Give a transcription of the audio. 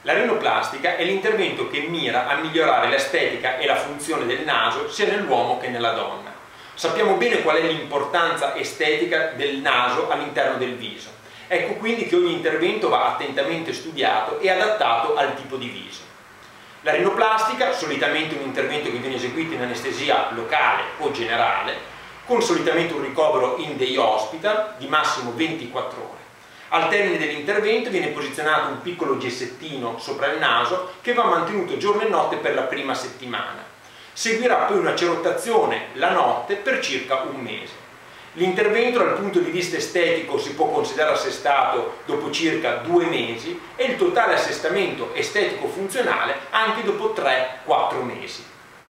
La rinoplastica è l'intervento che mira a migliorare l'estetica e la funzione del naso sia nell'uomo che nella donna. Sappiamo bene qual è l'importanza estetica del naso all'interno del viso. Ecco quindi che ogni intervento va attentamente studiato e adattato al tipo di viso. La rinoplastica, solitamente un intervento che viene eseguito in anestesia locale o generale, con solitamente un ricovero in day hospital di massimo 24 ore. Al termine dell'intervento viene posizionato un piccolo gessettino sopra il naso che va mantenuto giorno e notte per la prima settimana. Seguirà poi una cerottazione la notte per circa un mese. L'intervento dal punto di vista estetico si può considerare assestato dopo circa 2 mesi e il totale assestamento estetico-funzionale anche dopo 3-4 mesi.